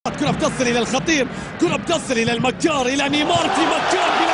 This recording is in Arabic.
كرة بتصل إلى الخطير، كرة بتصل إلى المكار، إلى نيمار، في مكار